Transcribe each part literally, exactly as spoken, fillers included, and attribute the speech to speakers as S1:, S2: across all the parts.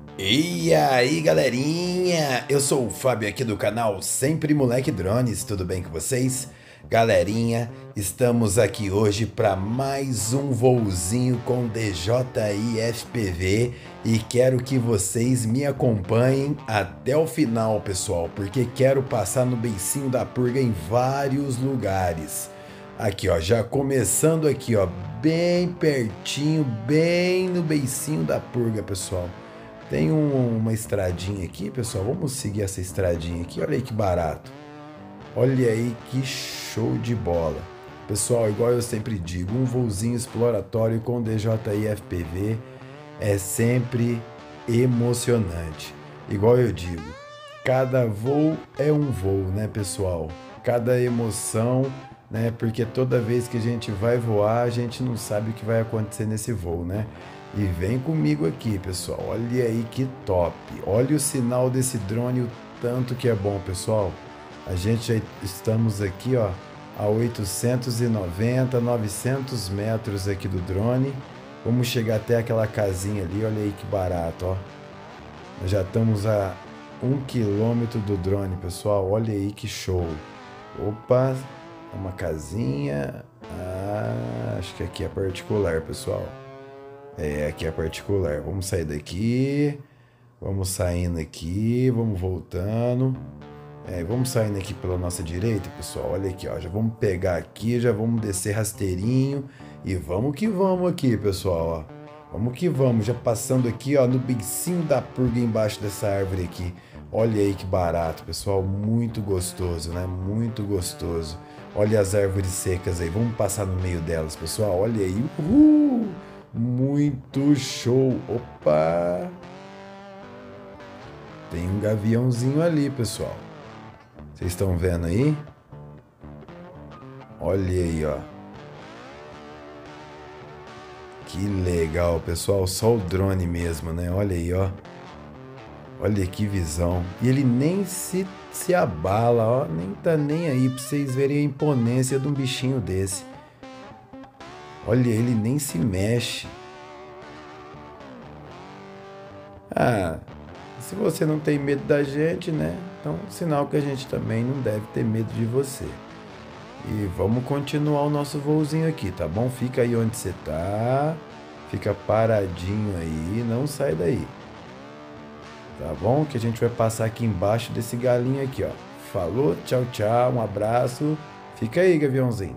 S1: E aí, galerinha? Eu sou o Fábio aqui do canal Sempre Moleque Drones, tudo bem com vocês? Galerinha, estamos aqui hoje para mais um voozinho com D J I F P V e quero que vocês me acompanhem até o final, pessoal, porque quero passar no beicinho da purga em vários lugares. Aqui, ó, já começando aqui, ó, bem pertinho, bem no beicinho da purga, pessoal. Tem um- uma estradinha aqui, pessoal. Vamos seguir essa estradinha aqui. Olha aí que barato. Olha aí que show de bola. Pessoal, igual eu sempre digo, um voozinho exploratório com D J I F P V é sempre emocionante. Igual eu digo, cada voo é um voo, né, pessoal? Cada emoção, né? Porque toda vez que a gente vai voar, a gente não sabe o que vai acontecer nesse voo, né? E vem comigo aqui, pessoal. Olha aí que top. Olha o sinal desse drone, o tanto que é bom, pessoal. A gente já estamos aqui, ó, a oitocentos e noventa, novecentos metros aqui do drone. Vamos chegar até aquela casinha ali. Olha aí que barato, ó. Nós já estamos a um quilômetro do drone, pessoal. Olha aí que show. Opa, uma casinha. Ah, acho que aqui é particular, pessoal. É, aqui é particular. Vamos sair daqui. Vamos saindo aqui. Vamos voltando. É, vamos saindo aqui pela nossa direita, pessoal. Olha aqui, ó. Já vamos pegar aqui, já vamos descer rasteirinho. E vamos que vamos aqui, pessoal, ó. Vamos que vamos. Já passando aqui, ó, no beicinho da purga embaixo dessa árvore aqui. Olha aí que barato, pessoal. Muito gostoso, né? Muito gostoso. Olha as árvores secas aí. Vamos passar no meio delas, pessoal. Olha aí. Uhul! Muito show! Opa! Tem um gaviãozinho ali, pessoal. Vocês estão vendo aí? Olha aí, ó. Que legal, pessoal. Só o drone mesmo, né? Olha aí, ó. Olha que visão. E ele nem se, se abala, ó. Nem tá nem aí pra vocês verem a imponência de um bichinho desse. Olha, ele nem se mexe. Ah, se você não tem medo da gente, né? Então, sinal que a gente também não deve ter medo de você. E vamos continuar o nosso voozinho aqui, tá bom? Fica aí onde você tá. Fica paradinho aí, não sai daí. Tá bom? Que a gente vai passar aqui embaixo desse galinho aqui, ó. Falou, tchau, tchau, um abraço. Fica aí, gaviãozinho.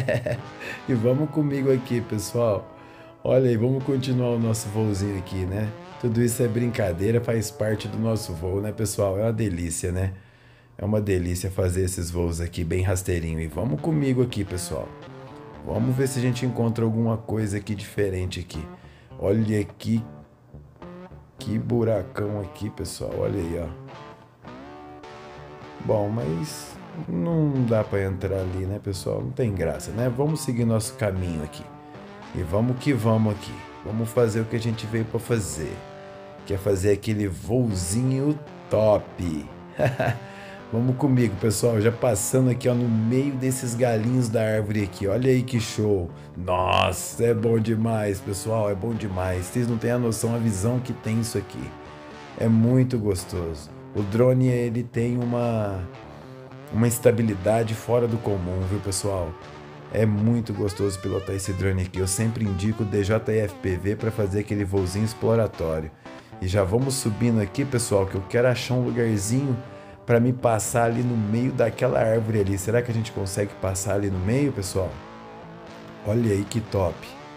S1: E vamos comigo aqui, pessoal. Olha aí, vamos continuar o nosso voozinho aqui, né? Tudo isso é brincadeira, faz parte do nosso voo, né, pessoal? É uma delícia, né? É uma delícia fazer esses voos aqui bem rasteirinho. E vamos comigo aqui, pessoal. Vamos ver se a gente encontra alguma coisa aqui diferente aqui. Olha aqui. Que buracão aqui, pessoal. Olha aí, ó. Bom, mas não dá pra entrar ali, né, pessoal? Não tem graça, né? Vamos seguir nosso caminho aqui. E vamos que vamos aqui. Vamos fazer o que a gente veio pra fazer. Que é fazer aquele voozinho top. Vamos comigo, pessoal. Já passando aqui, ó, no meio desses galinhos da árvore aqui. Olha aí que show. Nossa, é bom demais, pessoal. É bom demais. Vocês não têm a noção, a visão que tem isso aqui. É muito gostoso. O drone, ele tem uma, uma estabilidade fora do comum, viu, pessoal? É muito gostoso pilotar esse drone aqui. Eu sempre indico o D J I F P V para fazer aquele voozinho exploratório. E já vamos subindo aqui, pessoal, que eu quero achar um lugarzinho para me passar ali no meio daquela árvore ali. Será que a gente consegue passar ali no meio, pessoal? Olha aí que top.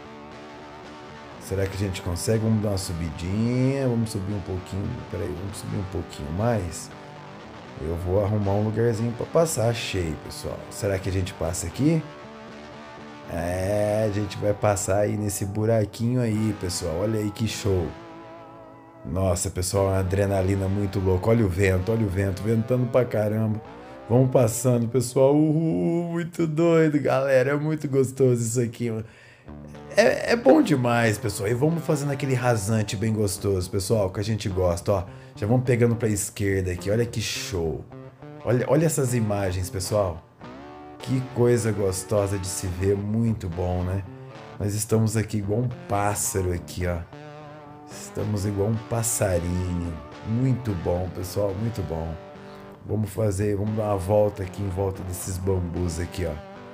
S1: Será que a gente consegue? Vamos dar uma subidinha. Vamos subir um pouquinho. Peraí, vamos subir um pouquinho mais. Eu vou arrumar um lugarzinho para passar. Achei, pessoal. Será que a gente passa aqui? É, a gente vai passar aí nesse buraquinho aí, pessoal. Olha aí que show. Nossa, pessoal, uma adrenalina muito louca. Olha o vento, olha o vento, ventando pra caramba. Vamos passando, pessoal. Uhul, muito doido, galera. É muito gostoso isso aqui, mano. É, é bom demais, pessoal. E vamos fazendo aquele rasante bem gostoso, pessoal, que a gente gosta, ó. Já vamos pegando pra esquerda aqui. Olha que show. Olha, olha essas imagens, pessoal. Que coisa gostosa de se ver, muito bom, né? Nós estamos aqui igual um pássaro aqui, ó. Estamos igual um passarinho. Muito bom, pessoal, muito bom. Vamos fazer, vamos dar uma volta aqui em volta desses bambus aqui, ó.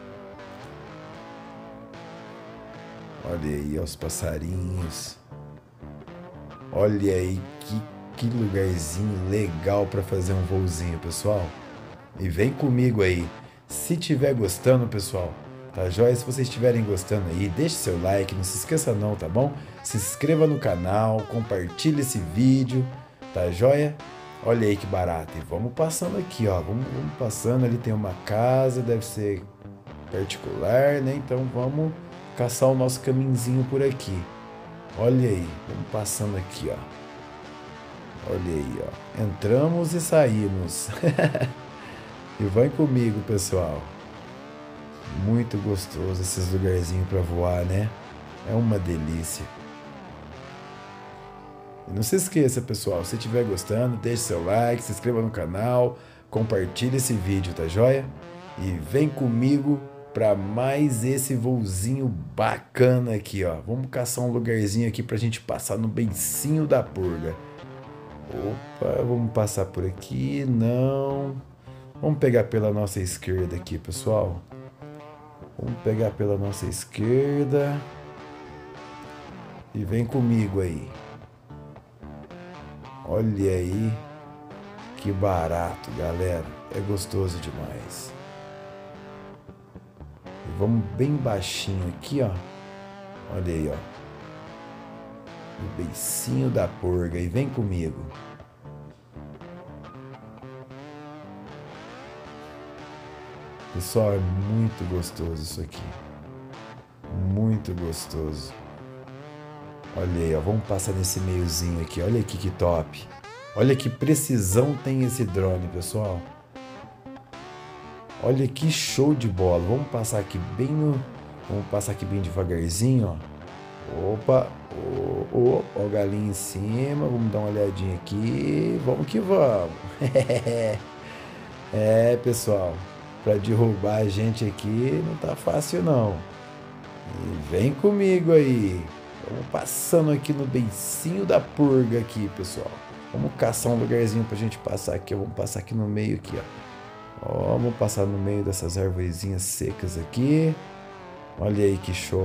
S1: Olha aí, ó, os passarinhos. Olha aí que, que lugarzinho legal para fazer um voozinho, pessoal. E vem comigo aí. Se tiver gostando, pessoal, tá joia? Se vocês estiverem gostando aí, deixe seu like, não se esqueça não, tá bom? Se inscreva no canal, compartilhe esse vídeo, tá joia? Olha aí que barato. E vamos passando aqui, ó. Vamos, vamos passando. Ali tem uma casa, deve ser particular, né? Então vamos caçar o nosso caminhozinho por aqui. Olha aí, vamos passando aqui, ó. Olha aí, ó. Entramos e saímos. E vai comigo, pessoal. Muito gostoso esses lugarzinhos para voar, né? É uma delícia. E não se esqueça, pessoal, se estiver gostando, deixe seu like, se inscreva no canal, compartilhe esse vídeo, tá joia? E vem comigo para mais esse voozinho bacana aqui, ó. Vamos caçar um lugarzinho aqui pra gente passar no beicinho da purga. Opa, vamos passar por aqui, não. Vamos pegar pela nossa esquerda aqui, pessoal. Vamos pegar pela nossa esquerda. E vem comigo aí. Olha aí. Que barato, galera. É gostoso demais. E vamos bem baixinho aqui, ó. Olha aí, ó. O beicinho da porga. E vem comigo. Pessoal, é muito gostoso isso aqui. Muito gostoso. Olha aí, ó. Vamos passar nesse meiozinho aqui. Olha aqui que top. Olha que precisão tem esse drone, pessoal. Olha que show de bola. Vamos passar aqui bem no... Vamos passar aqui bem devagarzinho, ó. Opa. Ó, ó, ó o galinho em cima. Vamos dar uma olhadinha aqui. Vamos que vamos. É, pessoal. Para derrubar a gente aqui não tá fácil não. E vem comigo aí. Vamos passando aqui no beicinho da purga aqui, pessoal. Vamos caçar um lugarzinho pra gente passar aqui. Vamos passar aqui no meio aqui, ó. Ó, vamos passar no meio dessas arvorezinhas secas aqui. Olha aí que show.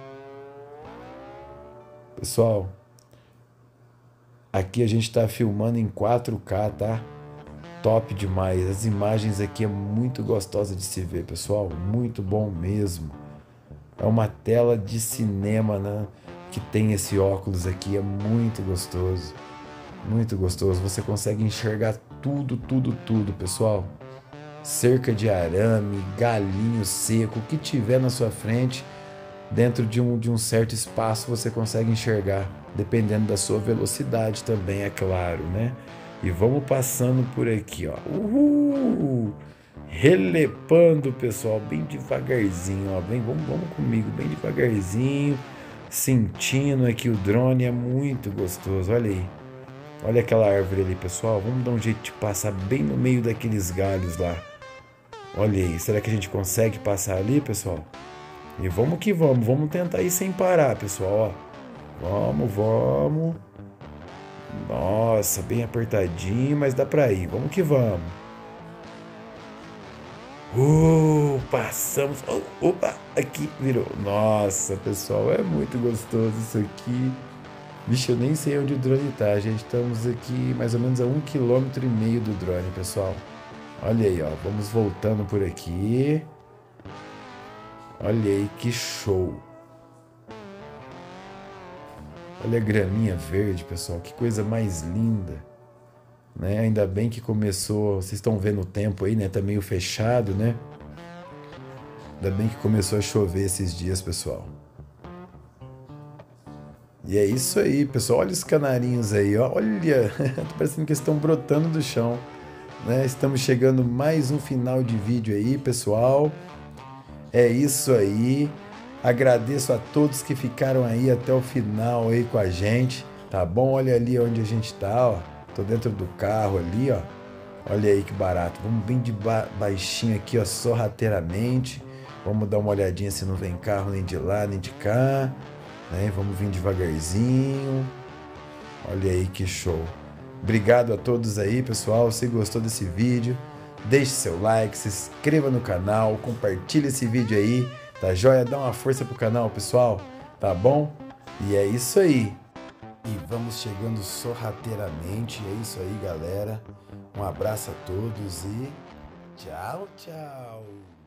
S1: Pessoal, aqui a gente tá filmando em quatro K, tá? Top demais. As imagens aqui é muito gostosa de se ver, pessoal. Muito bom mesmo. É uma tela de cinema, né? Que tem esse óculos aqui. É muito gostoso. Muito gostoso. Você consegue enxergar tudo, tudo, tudo, pessoal. Cerca de arame, galinho seco, o que tiver na sua frente, dentro de um, de um certo espaço, você consegue enxergar. Dependendo da sua velocidade também, é claro, né? E vamos passando por aqui, ó. Uhul! Relepando, pessoal, bem devagarzinho, ó. Bem, vamos, vamos comigo, bem devagarzinho. Sentindo aqui o drone, é muito gostoso. Olha aí. Olha aquela árvore ali, pessoal. Vamos dar um jeito de passar bem no meio daqueles galhos lá. Olha aí. Será que a gente consegue passar ali, pessoal? E vamos que vamos. Vamos tentar ir sem parar, pessoal, ó. Vamos, vamos. Nossa, bem apertadinho, mas dá pra ir. Vamos que vamos. Uh, passamos. Oh, opa, aqui virou. Nossa, pessoal, é muito gostoso isso aqui. Vixe, eu nem sei onde o drone tá, gente. Estamos aqui mais ou menos a um quilômetro e meio do drone, pessoal. Olha aí, ó. Vamos voltando por aqui. Olha aí que show. Olha a graminha verde, pessoal, que coisa mais linda, né? Ainda bem que começou, vocês estão vendo o tempo aí, né? Tá meio fechado, né? Ainda bem que começou a chover esses dias, pessoal. E é isso aí, pessoal. Olha os canarinhos aí, ó. Olha, tá parecendo que eles estão brotando do chão, né? Estamos chegando mais um final de vídeo aí, pessoal. É isso aí. Agradeço a todos que ficaram aí até o final aí com a gente, tá bom? Olha ali onde a gente tá, ó. Tô dentro do carro ali, ó. Olha aí que barato. Vamos bem de ba baixinho aqui, ó, sorrateiramente. Vamos dar uma olhadinha se não vem carro nem de lá, nem de cá, né? Vamos vir devagarzinho. Olha aí que show. Obrigado a todos aí, pessoal. Se gostou desse vídeo, deixe seu like, se inscreva no canal, compartilhe esse vídeo aí, tá joia? Dá uma força pro canal, pessoal, tá bom? E é isso aí. E vamos chegando sorrateiramente. É isso aí, galera. Um abraço a todos e tchau, tchau.